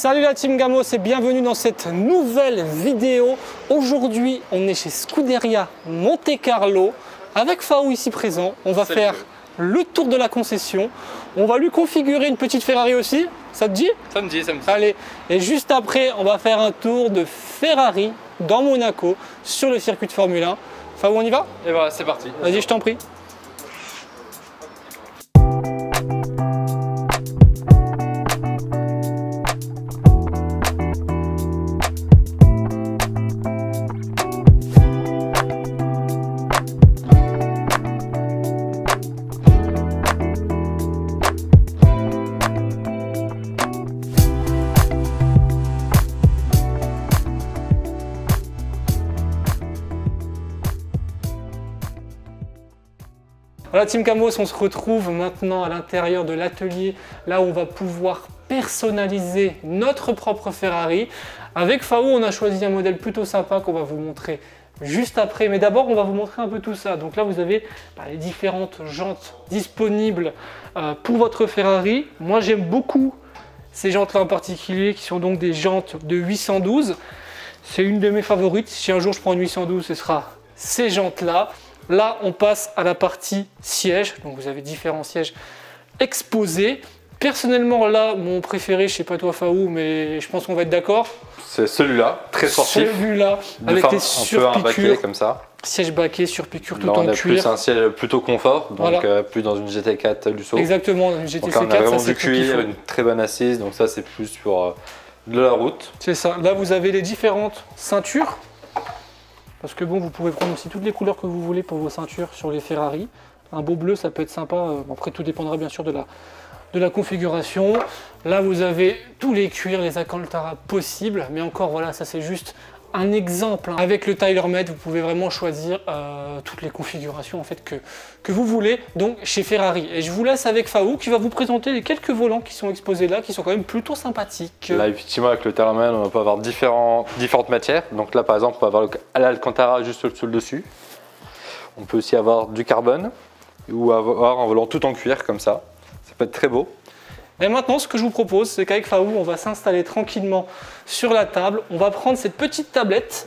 Salut la team Gamos et bienvenue dans cette nouvelle vidéo. Aujourd'hui, on est chez Scuderia Monte Carlo avec Faou ici présent. On va faire le tour de la concession. On va lui configurer une petite Ferrari aussi. Ça te dit? Ça me dit, ça me dit. Allez, et juste après, on va faire un tour de Ferrari dans Monaco sur le circuit de Formule 1. Faou, on y va? Et voilà, c'est parti. Vas-y, je t'en prie. Voilà Team Gamos, on se retrouve maintenant à l'intérieur de l'atelier, là où on va pouvoir personnaliser notre propre Ferrari. Avec Faou, on a choisi un modèle plutôt sympa qu'on va vous montrer juste après. Mais d'abord, on va vous montrer un peu tout ça. Donc là, vous avez les différentes jantes disponibles pour votre Ferrari. Moi, j'aime beaucoup ces jantes-là en particulier, qui sont donc des jantes de 812. C'est une de mes favorites. Si un jour je prends une 812, ce sera ces jantes-là. Là, on passe à la partie siège. Donc, vous avez différents sièges exposés. Personnellement, là, mon préféré, je sais pas toi, Faou, mais je pense qu'on va être d'accord. C'est celui-là, très sportif. Celui-là, avec les surpiqûres. Comme ça. Siège baquet, surpiqûre tout là, en on a cuir. plus un siège plutôt confort, donc voilà. Plus dans une GT4 Lusso. Exactement, une GT4. Donc là, on a vraiment du cuir, une très bonne assise. Donc ça, c'est plus pour de la route. C'est ça. Là, vous avez les différentes ceintures. Parce que bon, vous pouvez prendre aussi toutes les couleurs que vous voulez pour vos ceintures sur les Ferrari. Un beau bleu, ça peut être sympa. Après, tout dépendra bien sûr de la configuration. Là, vous avez tous les cuirs, les Alcantara possibles. Mais encore, voilà, ça c'est juste un exemple. Avec le TaylorMade, vous pouvez vraiment choisir toutes les configurations en fait, que vous voulez donc chez Ferrari. Et je vous laisse avec Faou qui va vous présenter les quelques volants qui sont exposés là, qui sont quand même plutôt sympathiques. Là, effectivement, avec le TaylorMade, on peut avoir différentes matières. Donc là, par exemple, on peut avoir l'Alcantara juste au dessus. On peut aussi avoir du carbone ou avoir un volant tout en cuir comme ça. Ça peut être très beau. Et maintenant, ce que je vous propose, c'est qu'avec Faou, on va s'installer tranquillement sur la table. On va prendre cette petite tablette.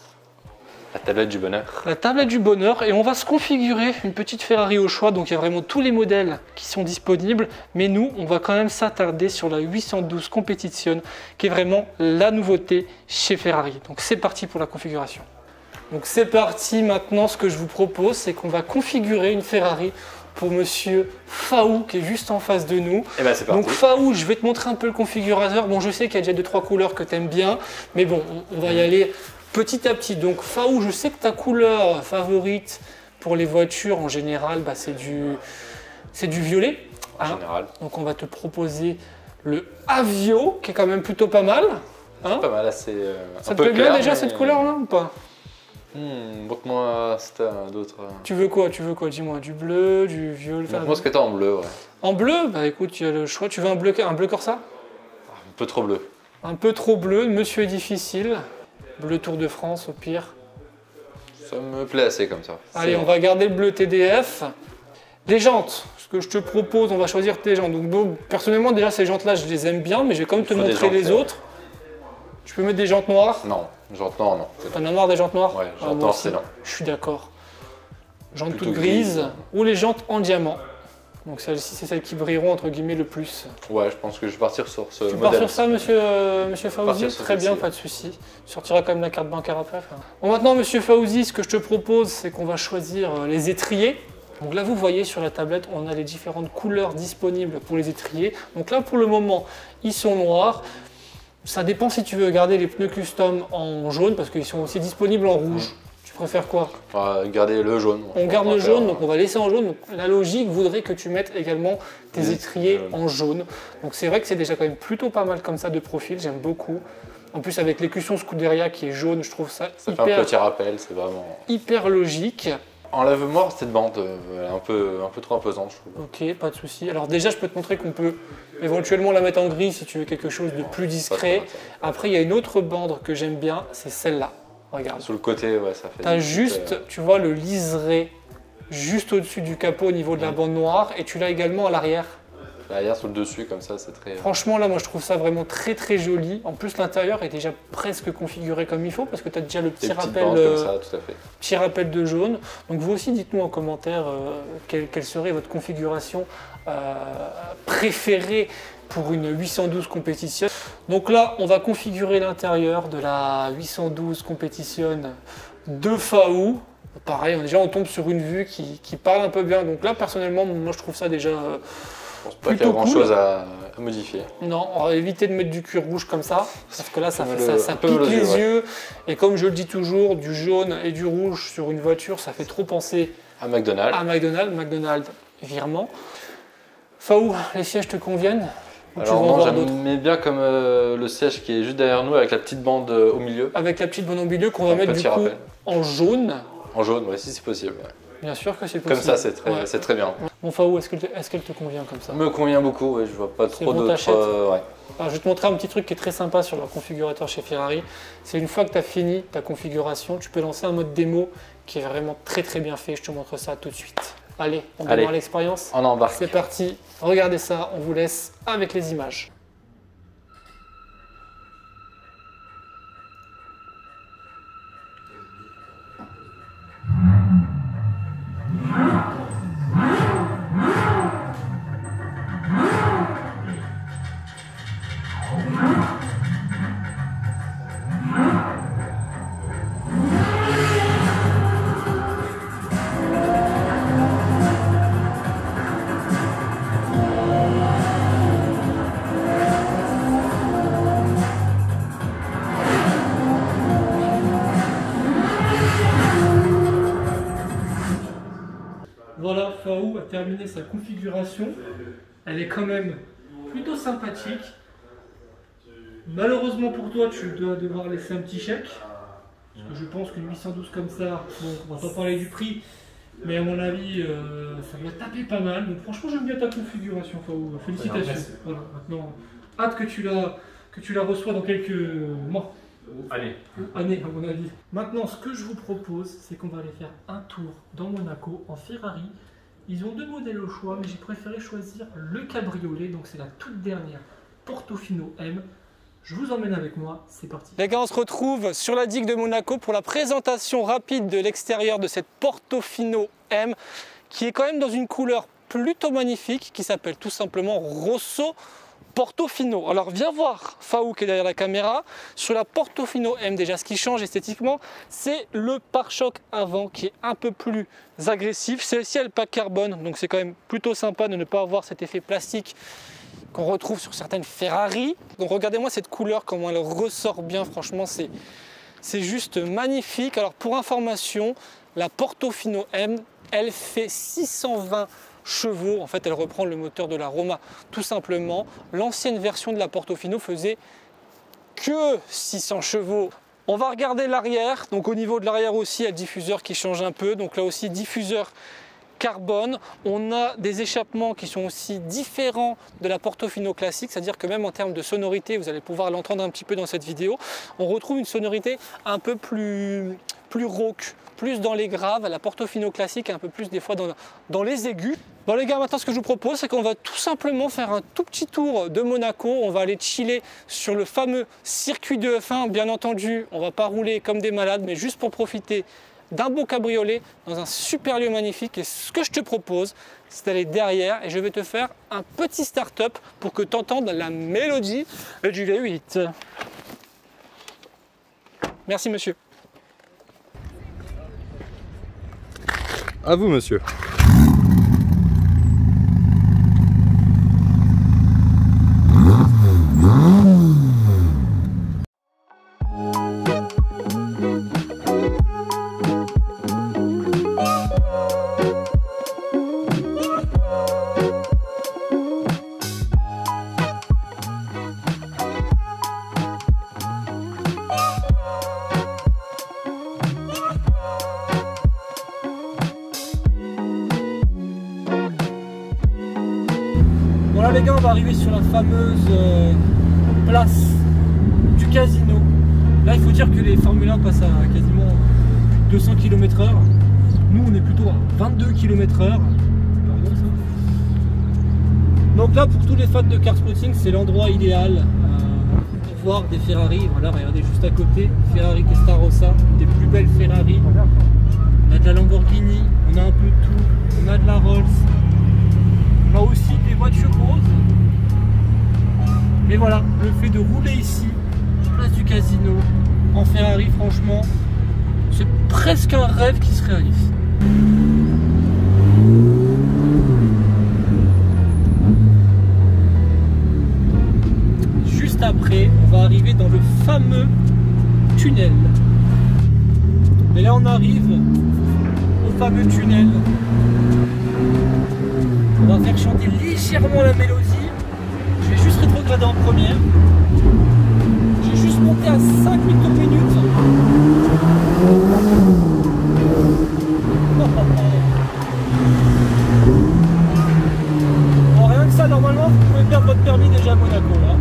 La tablette du bonheur. La tablette du bonheur. Et on va se configurer une petite Ferrari au choix. Donc, il y a vraiment tous les modèles qui sont disponibles. Mais nous, on va quand même s'attarder sur la 812 Competition, qui est vraiment la nouveauté chez Ferrari. Donc, c'est parti pour la configuration. Donc, c'est parti. Maintenant, ce que je vous propose, c'est qu'on va configurer une Ferrari pour monsieur Faou qui est juste en face de nous. Et ben c'est parti. Donc Faou, je vais te montrer un peu le configurateur. Bon, je sais qu'il y a déjà 2-3 couleurs que tu aimes bien, mais bon, on va y aller petit à petit. Donc Faou, je sais que ta couleur favorite pour les voitures en général, c'est du violet. En général. Donc on va te proposer le Avio, qui est quand même plutôt pas mal. Hein, pas mal, assez ça te plaît bien déjà cette couleur-là ou pas? Montre-moi d'autres. Tu veux quoi? Dis-moi. Du bleu, du violet. Montre-moi ce que tu as en bleu, ouais. En bleu? Bah écoute, il y a le choix. Tu veux un bleu Corsa? Un peu trop bleu. Un peu trop bleu. Monsieur est difficile. Bleu Tour de France au pire. Ça me plaît assez comme ça. Allez, on va garder le bleu TDF. Les jantes. Ce que je te propose, on va choisir tes jantes. Donc bon, personnellement, déjà ces jantes-là, je les aime bien, mais je vais quand même te montrer les autres. Tu peux mettre des jantes noires? Non, jantes noires, non. T'en as marre des jantes noires? Ouais, jantes noires, c'est non. Je suis d'accord. Jantes toutes grises ou les jantes en diamant. Donc celles-ci, c'est celles qui brilleront entre guillemets le plus. Ouais, je pense que je vais partir sur ce modèle. Tu pars sur ça, monsieur Faouzi? Très bien, pas de souci. Tu sortiras quand même la carte bancaire après. Bon, maintenant, monsieur Faouzi, ce que je te propose, c'est qu'on va choisir les étriers. Donc là, vous voyez sur la tablette, on a les différentes couleurs disponibles pour les étriers. Donc là, pour le moment, ils sont noirs. Ça dépend si tu veux garder les pneus custom en jaune, parce qu'ils sont aussi disponibles en rouge. Tu préfères quoi? Garder le jaune. On garde le jaune, donc on va laisser en jaune. Donc la logique voudrait que tu mettes également tes étriers en jaune. Donc c'est vrai que c'est déjà quand même plutôt pas mal comme ça de profil, j'aime beaucoup. En plus avec l'écusson Scuderia qui est jaune, je trouve ça fait un petit rappel, c'est vraiment hyper logique. Enlève-moi cette bande, un peu trop imposante, je trouve. Ok, pas de souci. Alors déjà, je peux te montrer qu'on peut éventuellement la mettre en gris si tu veux quelque chose de plus discret. Après, il y a une autre bande que j'aime bien, c'est celle-là. Regarde. Sur le côté, ouais, ça fait... Tu as juste, tu vois, le liseré juste au-dessus du capot au niveau de la bande noire et tu l'as également à l'arrière. Derrière, sur le dessus, comme ça, c'est très... Franchement, là, moi, je trouve ça vraiment très très joli. En plus, l'intérieur est déjà presque configuré comme il faut parce que tu as déjà le petit rappel, comme ça, tout à fait. petit rappel de jaune. Donc, vous aussi, dites-nous en commentaire quelle serait votre configuration préférée pour une 812 Competition. Donc là, on va configurer l'intérieur de la 812 Competition de FAO. Pareil, déjà on tombe sur une vue qui parle un peu bien. Donc là, personnellement, moi je trouve ça déjà je pense pas qu'il y a grand chose à modifier. Non, on va éviter de mettre du cuir rouge comme ça, parce que là ça pique les les yeux. Et comme je le dis toujours, du jaune et du rouge sur une voiture, ça fait trop penser à McDonald's. McDonald's, virement. FAO, les sièges te conviennent? Alors non, j'aimais bien comme le siège qui est juste derrière nous avec la petite bande au milieu. Avec la petite bande au milieu qu'on va mettre du coup en jaune. En jaune, oui, si c'est possible. Bien sûr que c'est possible. Comme ça, c'est très bien. Bon, FAO, est-ce qu'elle te convient comme ça? Me convient beaucoup, ouais, je vois pas trop d'autres. Ouais. Alors, je vais te montrer un petit truc qui est très sympa sur leur configurateur chez Ferrari. C'est une fois que tu as fini ta configuration, tu peux lancer un mode démo qui est vraiment très très bien fait. Je te montre ça tout de suite. Allez, on démarre l'expérience. On embarque. C'est parti, regardez ça, on vous laisse avec les images. Voilà, FAO a terminé sa configuration. Elle est quand même plutôt sympathique. Malheureusement pour toi, tu dois devoir laisser un petit chèque. Parce que je pense qu'une 812 comme ça, bon, on va pas parler du prix, mais à mon avis, ça doit taper pas mal. Donc franchement, j'aime bien ta configuration, FAO. Félicitations. Voilà, maintenant, hâte que tu la reçois dans quelques mois. Année, à mon avis. Maintenant, ce que je vous propose, c'est qu'on va aller faire un tour dans Monaco en Ferrari. Ils ont deux modèles au choix, mais j'ai préféré choisir le cabriolet, donc c'est la toute dernière Portofino M. Je vous emmène avec moi, c'est parti. Les gars, on se retrouve sur la digue de Monaco pour la présentation rapide de l'extérieur de cette Portofino M, qui est quand même dans une couleur plutôt magnifique, qui s'appelle tout simplement Rosso Portofino. Alors viens voir FAO qui est derrière la caméra. Sur la Portofino M, déjà ce qui change esthétiquement, c'est le pare-choc avant qui est un peu plus agressif. Celle-ci elle pack carbone, donc c'est quand même plutôt sympa de ne pas avoir cet effet plastique qu'on retrouve sur certaines Ferrari. Donc regardez-moi cette couleur, comment elle ressort bien, franchement c'est juste magnifique. Alors pour information, la Portofino M, elle fait 620 chevaux. En fait, elle reprend le moteur de la Roma tout simplement. L'ancienne version de la Portofino faisait que 600 chevaux. On va regarder l'arrière. Donc au niveau de l'arrière aussi, il y a le diffuseur qui change un peu. Donc là aussi, diffuseur carbone. On a des échappements qui sont aussi différents de la Portofino classique, c'est-à-dire que même en termes de sonorité, vous allez pouvoir l'entendre un petit peu dans cette vidéo, on retrouve une sonorité un peu plus rauque, plus dans les graves. La Portofino classique un peu plus des fois dans les aigus. Bon les gars, maintenant ce que je vous propose, c'est qu'on va tout simplement faire un tout petit tour de Monaco. On va aller chiller sur le fameux circuit de F1. Bien entendu, on va pas rouler comme des malades, mais juste pour profiter d'un beau cabriolet dans un super lieu magnifique. Et ce que je te propose, c'est d'aller derrière et je vais te faire un petit start-up pour que tu entendes la mélodie du V8. Merci monsieur. À vous monsieur. Voilà les gars, on va arriver sur la fameuse place du casino. Là il faut dire que les Formule 1 passent à quasiment 200 km/h. Nous on est plutôt à 22 km/h. Donc là, pour tous les fans de car spotting, c'est l'endroit idéal pour voir des Ferrari. Voilà, regardez juste à côté, Ferrari Testarossa, des plus belles Ferrari. On a de la Lamborghini, on a un peu de tout, on a de la Rolls, on a aussi des voitures roses. Mais voilà, le fait de rouler ici, place du Casino, en Ferrari, franchement, c'est presque un rêve qui se réalise. Juste après, on va arriver dans le fameux tunnel. Et là, on arrive au fameux tunnel. On va faire chanter légèrement la mélodie. Je vais juste rétrograder en première. Je vais juste monter à 5 mètres par minute. Bon, rien que ça, normalement, vous pouvez perdre votre permis déjà à Monaco là.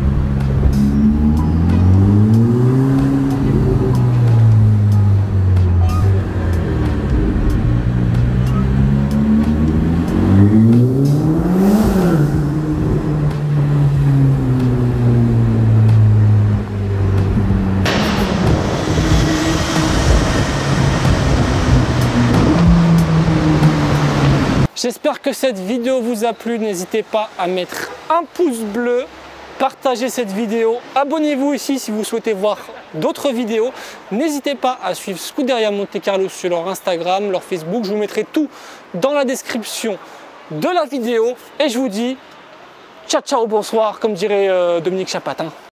J'espère que cette vidéo vous a plu. N'hésitez pas à mettre un pouce bleu, partagez cette vidéo, abonnez-vous ici si vous souhaitez voir d'autres vidéos. N'hésitez pas à suivre Scuderia Monte Carlo sur leur Instagram, leur Facebook. Je vous mettrai tout dans la description de la vidéo. Et je vous dis ciao, ciao, bonsoir, comme dirait Dominique Chapatin.